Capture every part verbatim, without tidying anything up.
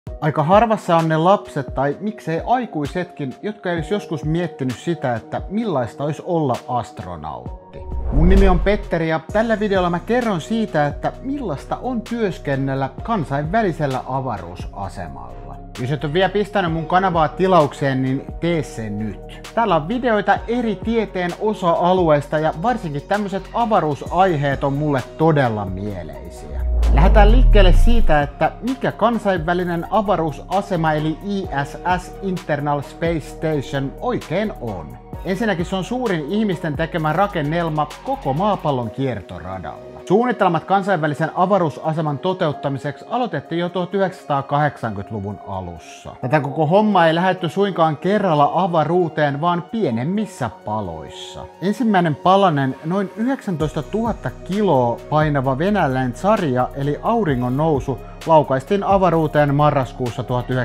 Aika harvassa on ne lapset tai miksei aikuisetkin, jotka ei olisi joskus miettinyt sitä, että millaista olisi olla astronautti. Mun nimi on Petteri ja tällä videolla mä kerron siitä, että millaista on työskennellä kansainvälisellä avaruusasemalla. Jos et ole vielä pistänyt mun kanavaa tilaukseen, niin tee se nyt. Täällä on videoita eri tieteen osa-alueista ja varsinkin tämmöiset avaruusaiheet on mulle todella mieleisiä. Lähdetään liikkeelle siitä, että mikä kansainvälinen avaruusasema eli I S S Internal Space Station oikein on. Ensinnäkin se on suurin ihmisten tekemä rakennelma koko maapallon kiertoradalla. Suunnitelmat kansainvälisen avaruusaseman toteuttamiseksi aloitettiin jo tuhatyhdeksänsataakahdeksankymmentäluvun alussa. Tätä koko homma ei lähdetty suinkaan kerralla avaruuteen, vaan pienemmissä paloissa. Ensimmäinen palanen, noin yhdeksäntoistatuhatta kiloa painava venäläinen Zarya eli auringon nousu, laukaistiin avaruuteen marraskuussa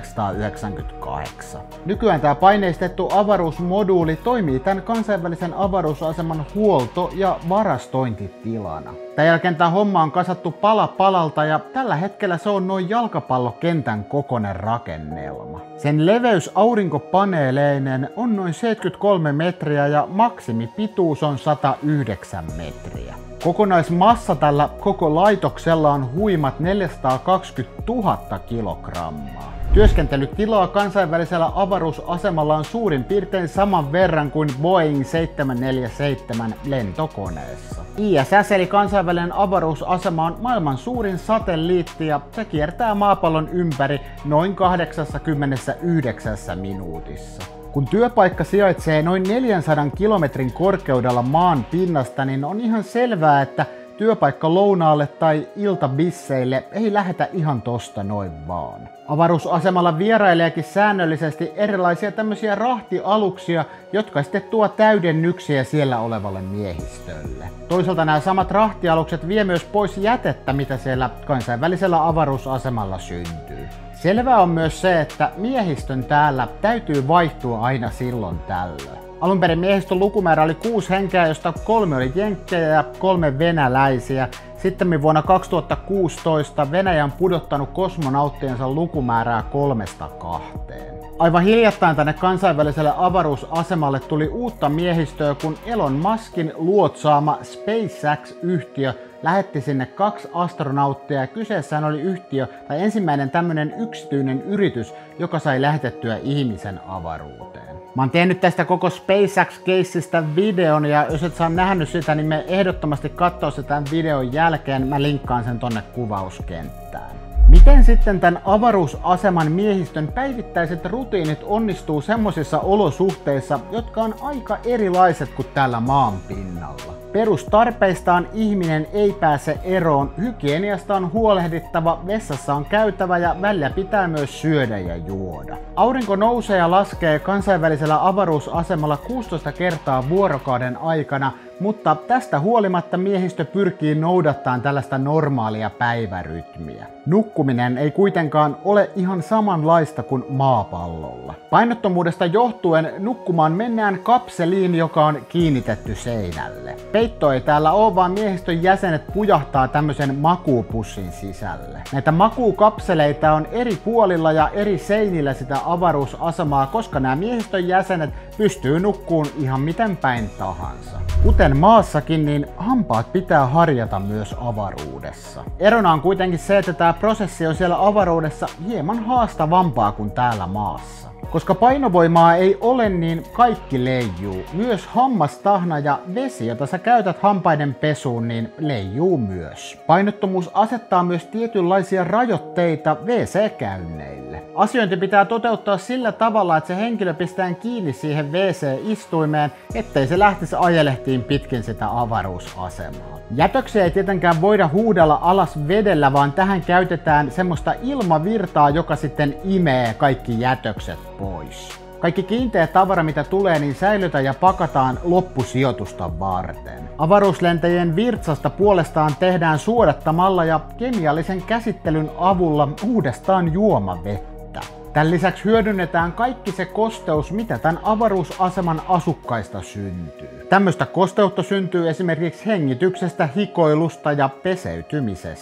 tuhatyhdeksänsataayhdeksänkymmentäkahdeksan. Nykyään tämä paineistettu avaruusmoduuli toimii tämän kansainvälisen avaruusaseman huolto- ja varastointitilana. Tämän jälkeen tämä homma on kasattu pala palalta ja tällä hetkellä se on noin jalkapallokentän kokoinen rakennelma. Sen leveys aurinkopaneeleinen on noin seitsemänkymmentäkolme metriä ja maksimipituus on sata yhdeksän metriä. Kokonaismassa tällä koko laitoksella on huimat neljäsataakaksikymmentätuhatta kilogrammaa. Työskentelytilaa kansainvälisellä avaruusasemalla on suurin piirtein saman verran kuin Boeing seitsemänsataaneljäkymmentäseitsemän lentokoneessa. I S S eli kansainvälinen avaruusasema on maailman suurin satelliitti ja se kiertää maapallon ympäri noin kahdeksankymmentäyhdeksän minuutissa. Kun työpaikka sijaitsee noin neljänsadan kilometrin korkeudella maan pinnasta, niin on ihan selvää, että työpaikka lounaalle tai iltabisseille ei lähetä ihan tosta noin vaan. Avaruusasemalla vieraileekin säännöllisesti erilaisia tämmöisiä rahtialuksia, jotka sitten tuo täydennyksiä siellä olevalle miehistölle. Toisaalta nämä samat rahtialukset vie myös pois jätettä, mitä siellä kansainvälisellä avaruusasemalla syntyy. Selvää on myös se, että miehistön täällä täytyy vaihtua aina silloin tällöin. Alun perin miehistön lukumäärä oli kuusi henkeä, josta kolme oli jenkkejä ja kolme venäläisiä. Sitten vuonna kaksituhattakuusitoista Venäjä on pudottanut kosmonauttiensa lukumäärää kolmesta kahteen. Aivan hiljattain tänne kansainväliselle avaruusasemalle tuli uutta miehistöä, kun Elon Muskin luotsaama SpaceX-yhtiö lähetti sinne kaksi astronauttia ja kyseessään oli yhtiö tai ensimmäinen tämmönen yksityinen yritys, joka sai lähetettyä ihmisen avaruuteen. Mä oon tehnyt tästä koko SpaceX-keissistä videon ja jos et saa nähnyt sitä, niin me ehdottomasti katsoo se tämän videon jälkeen, mä linkkaan sen tonne kuvauskenttään. Miten sitten tämän avaruusaseman miehistön päivittäiset rutiinit onnistuu semmosissa olosuhteissa, jotka on aika erilaiset kuin täällä maan pinnalla? Perustarpeistaan ihminen ei pääse eroon, hygieniasta on huolehdittava, vessassa on käytävä ja välillä pitää myös syödä ja juoda. Aurinko nousee ja laskee kansainvälisellä avaruusasemalla kuusitoista kertaa vuorokauden aikana, mutta tästä huolimatta miehistö pyrkii noudattamaan tällaista normaalia päivärytmiä. Nukkuminen ei kuitenkaan ole ihan samanlaista kuin maapallolla. Painottomuudesta johtuen nukkumaan mennään kapseliin, joka on kiinnitetty seinälle. Peitto ei täällä ole, vaan miehistön jäsenet pujahtaa tämmöisen makuupussin sisälle. Näitä makuukapseleita on eri puolilla ja eri seinillä sitä avaruusasemaa, koska nämä miehistön jäsenet pystyy nukkuun ihan miten päin tahansa. Kuten maassakin, niin hampaat pitää harjata myös avaruudessa. Erona on kuitenkin se, että tämä prosessi on siellä avaruudessa hieman haastavampaa kuin täällä maassa. Koska painovoimaa ei ole, niin kaikki leijuu. Myös hammastahna ja vesi, jota sä käytät hampaiden pesuun, niin leijuu myös. Painottomuus asettaa myös tietynlaisia rajoitteita W C-käynneille. Asiointi pitää toteuttaa sillä tavalla, että se henkilö pistää kiinni siihen W C-istuimeen, ettei se lähtisi ajelehtiin pitkin sitä avaruusasemaa. Jätöksiä ei tietenkään voida huudella alas vedellä, vaan tähän käytetään semmoista ilmavirtaa, joka sitten imee kaikki jätökset pois. Kaikki kiinteä tavara, mitä tulee, niin säilytään ja pakataan loppusijoitusta varten. Avaruuslentäjien virtsasta puolestaan tehdään suodattamalla ja kemiallisen käsittelyn avulla uudestaan juomavettä. Tämän lisäksi hyödynnetään kaikki se kosteus, mitä tämän avaruusaseman asukkaista syntyy. Tämmöistä kosteutta syntyy esimerkiksi hengityksestä, hikoilusta ja peseytymisestä.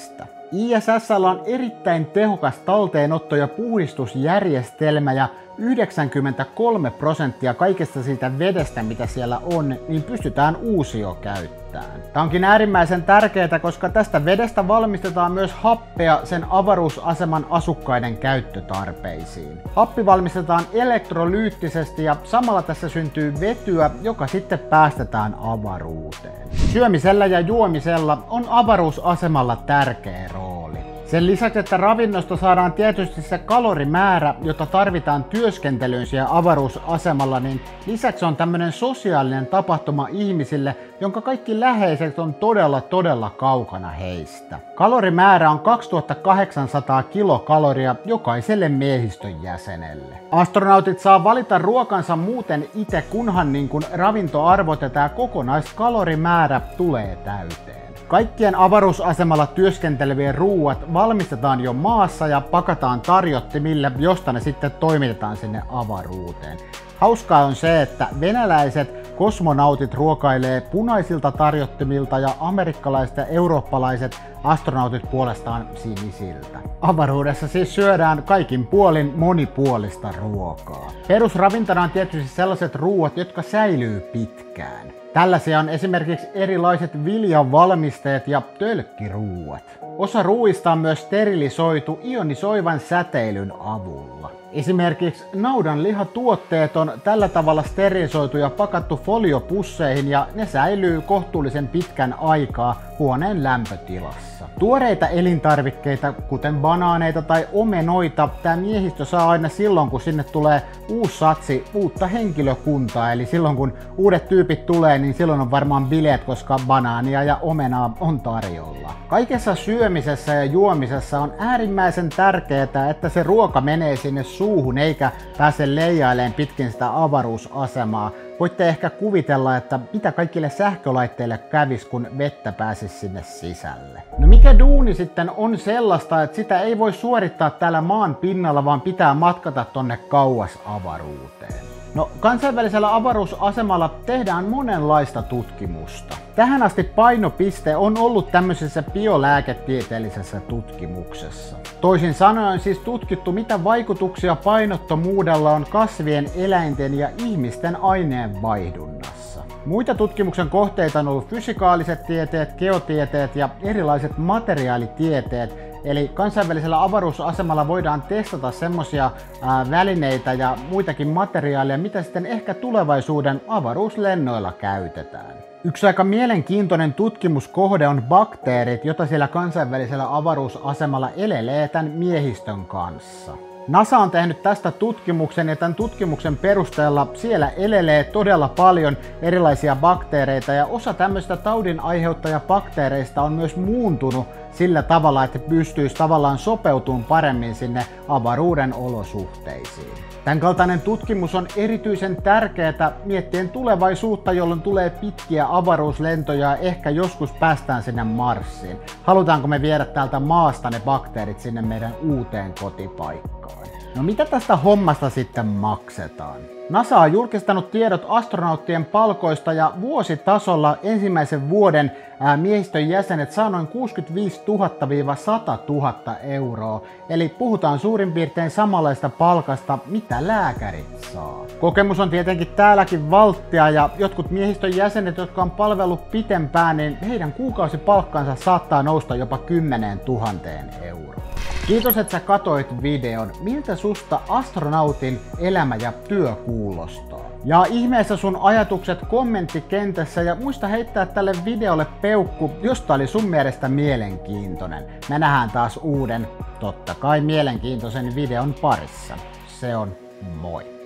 I S S:llä on erittäin tehokas talteenotto- ja puhdistusjärjestelmä ja yhdeksänkymmentäkolme prosenttia kaikesta siitä vedestä, mitä siellä on, niin pystytään uusio käyttämään. Tämä onkin äärimmäisen tärkeää, koska tästä vedestä valmistetaan myös happea sen avaruusaseman asukkaiden käyttötarpeisiin. Happi valmistetaan elektrolyyttisesti ja samalla tässä syntyy vetyä, joka sitten päästetään avaruuteen. Syömisellä ja juomisella on avaruusasemalla tärkeä rooli. Sen lisäksi, että ravinnosta saadaan tietysti se kalorimäärä, jota tarvitaan työskentelyyn siellä avaruusasemalla, niin lisäksi on tämmöinen sosiaalinen tapahtuma ihmisille, jonka kaikki läheiset on todella todella kaukana heistä. Kalorimäärä on kaksituhattakahdeksansataa kilokaloria jokaiselle miehistön jäsenelle. Astronautit saa valita ruokansa muuten itse, kunhan niin kun ravintoarvot ja tämä kokonaiskalorimäärä tulee täyteen. Kaikkien avaruusasemalla työskentelevien ruuat valmistetaan jo maassa ja pakataan tarjottimille, josta ne sitten toimitetaan sinne avaruuteen. Hauskaa on se, että venäläiset kosmonautit ruokailee punaisilta tarjottimilta ja amerikkalaiset ja eurooppalaiset astronautit puolestaan sinisiltä. Avaruudessa siis syödään kaikin puolin monipuolista ruokaa. Perusravintona on tietysti sellaiset ruuat, jotka säilyy pitkään. Tällaisia on esimerkiksi erilaiset viljanvalmisteet ja tölkkiruuat. Osa ruuista on myös sterilisoitu ionisoivan säteilyn avulla. Esimerkiksi naudanlihatuotteet on tällä tavalla sterilisoitu ja pakattu foliopusseihin ja ne säilyy kohtuullisen pitkän aikaa huoneen lämpötilassa. Tuoreita elintarvikkeita, kuten banaaneita tai omenoita, tämä miehistö saa aina silloin, kun sinne tulee uusi satsi uutta henkilökuntaa. Eli silloin, kun uudet tyypit tulee, niin silloin on varmaan bileet, koska banaania ja omenaa on tarjolla. Kaikessa syömisessä ja juomisessa on äärimmäisen tärkeää, että se ruoka menee sinne suuhun eikä pääse leijailemaan pitkin sitä avaruusasemaa. Voitte ehkä kuvitella, että mitä kaikille sähkölaitteille kävisi, kun vettä pääsisi sinne sisälle. No mikä duuni sitten on sellaista, että sitä ei voi suorittaa täällä maan pinnalla, vaan pitää matkata tonne kauas avaruuteen? No, kansainvälisellä avaruusasemalla tehdään monenlaista tutkimusta. Tähän asti painopiste on ollut tämmöisessä biolääketieteellisessä tutkimuksessa. Toisin sanoen on siis tutkittu, mitä vaikutuksia painottomuudella on kasvien, eläinten ja ihmisten aineenvaihdunnassa. Muita tutkimuksen kohteita on ollut fysikaaliset tieteet, geotieteet ja erilaiset materiaalitieteet. Eli kansainvälisellä avaruusasemalla voidaan testata semmoisia välineitä ja muitakin materiaaleja, mitä sitten ehkä tulevaisuuden avaruuslennoilla käytetään. Yksi aika mielenkiintoinen tutkimuskohde on bakteerit, jota siellä kansainvälisellä avaruusasemalla elelee tämän miehistön kanssa. NASA on tehnyt tästä tutkimuksen ja tämän tutkimuksen perusteella siellä elelee todella paljon erilaisia bakteereita ja osa tämmöistä taudin aiheuttajabakteereista on myös muuntunut sillä tavalla, että pystyisi tavallaan sopeutumaan paremmin sinne avaruuden olosuhteisiin. Tämän kaltainen tutkimus on erityisen tärkeää miettien tulevaisuutta, jolloin tulee pitkiä avaruuslentoja ja ehkä joskus päästään sinne Marsiin. Halutaanko me viedä täältä maasta ne bakteerit sinne meidän uuteen kotipaikkaan? No mitä tästä hommasta sitten maksetaan? NASA on julkistanut tiedot astronauttien palkoista ja vuositasolla ensimmäisen vuoden ää, miehistön jäsenet saa noin kuusikymmentäviisituhatta sata tuhatta euroa. Eli puhutaan suurin piirtein samanlaista palkasta, mitä lääkärit saa. Kokemus on tietenkin täälläkin valttia ja jotkut miehistön jäsenet, jotka on palvellut pitempään, niin heidän kuukausipalkkansa saattaa nousta jopa kymmeneen tuhanteen euroa. Kiitos, että sä katoit videon. Miltä susta astronautin elämä ja työ kuulostaa? Ja ihmeessä sun ajatukset kommenttikentässä ja muista heittää tälle videolle peukku, jos tää oli sun mielestä mielenkiintoinen. Me nähdään taas uuden, totta kai mielenkiintoisen videon parissa. Se on moi!